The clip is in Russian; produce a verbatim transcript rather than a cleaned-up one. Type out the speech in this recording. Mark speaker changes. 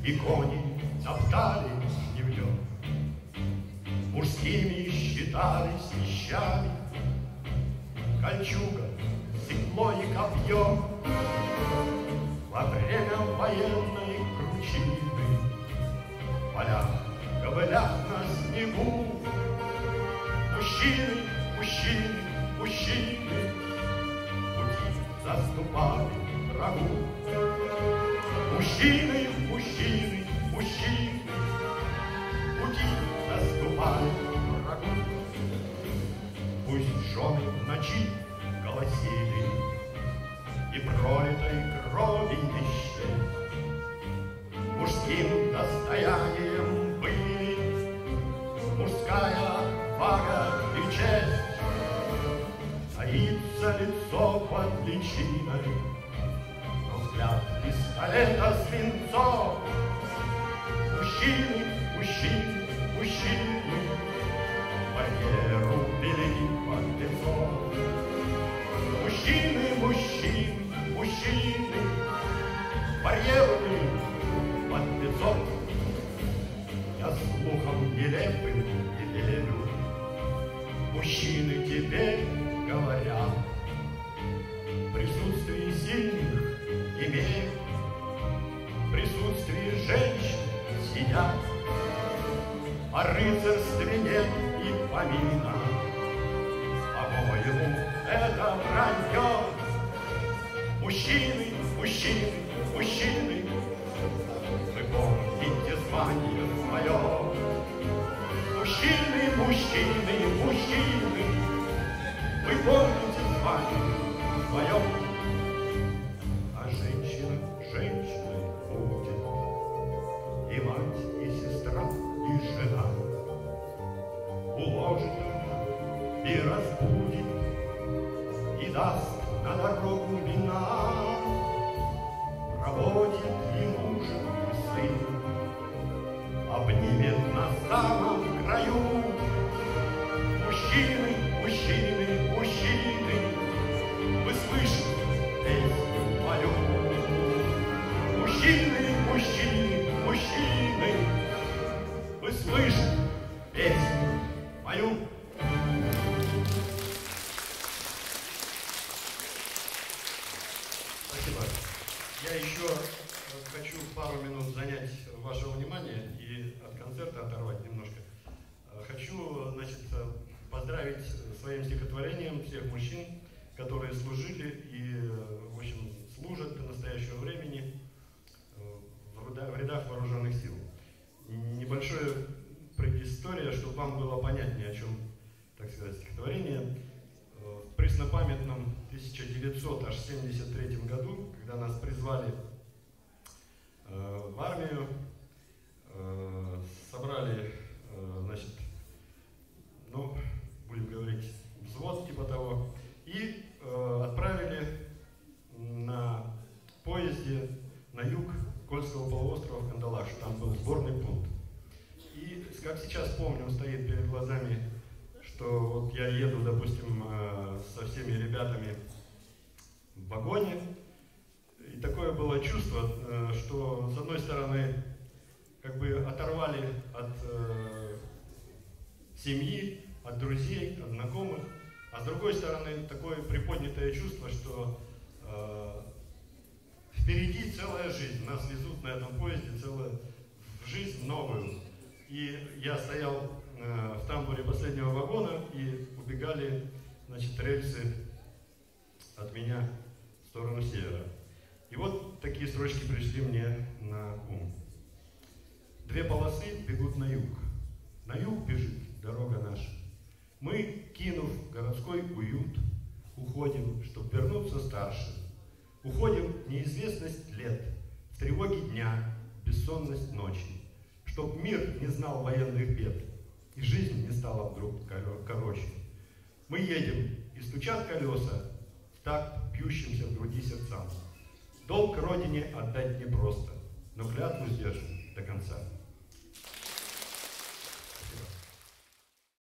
Speaker 1: и кони топтали жневьем. Мужскими считались вещами кольчуга, стекло и копье. Во время военной кручины в полях, ковылях на снегу мужчины, мужчины, мужчины пути заступали врагу. Мужчины, мужчины, мужчины пути заступали врагу. Пусть жены в ночи голосили и пролитой крови не счесть, мужским достоянием были мужская отвага и честь. Таится лицо под личиной, но взгляд пистолета свинцов. Мужчины, мужчины, мужчины барьеру вели под лицом. Мужчины, мужчины, мужчины барьеру вели под лицом. Я слухом нелепым не верю, мужчины теперь говорят, в присутствии сильных имеют, в присутствии женщин сидят. О рыцарстве нет и помина, по-моему, это вранье. Мужчины, мужчины, мужчины, вы помните звание свое. Мужчины, мужчины, мужчины, вы помните звание свое. А женщина женщиной будет, и мать, и сестра, и жена. Уложит она и разбудит, и даст на дорогу вина. Проводит и мужа, и сына, обнимет на самом краю. Мужчины, мужчины, мужчины, вы слышите песню мою. Мужчины, мужчины, мужчины, вы слышите песню мою. Спасибо. Я еще хочу пару минут занять ваше внимание и от концерта оторвать немножко. Хочу, значит, поздравить своим стихотворением всех мужчин, которые служили и, в общем, служат до настоящего времени в рядах вооруженных сил. Небольшая предыстория, чтобы вам было понятнее, о чем, так сказать, стихотворение. В преснопамятном тысяча девятьсот семьдесят третьем году, когда нас призвали в армию, собрали, значит, ну, будем говорить, взвод типа того, и э, отправили на поезде на юг Кольского полуострова в Кандалаш. Там был сборный пункт. И, как сейчас помню, стоит перед глазами, что вот я еду, допустим, э, со всеми ребятами в вагоне, и такое было чувство, э, что, с одной стороны, как бы оторвали от э, семьи, от друзей, от знакомых, а с другой стороны такое приподнятое чувство, что э, впереди целая жизнь, нас везут на этом поезде целую жизнь новую. И я стоял э, в тамбуре последнего вагона, и убегали, значит, рельсы от меня в сторону севера. И вот такие строчки пришли мне на ум. Две полосы бегут на юг, на юг бежит дорога наша. Мы, кинув городской уют, уходим, чтоб вернуться старше. Уходим в неизвестность лет, в тревоге дня, в бессонность ночи, чтоб мир не знал военных бед, и жизнь не стала вдруг короче. Мы едем, и стучат колеса в такт бьющимся в груди сердцам. Долг родине отдать непросто, но клятву сдержим до конца.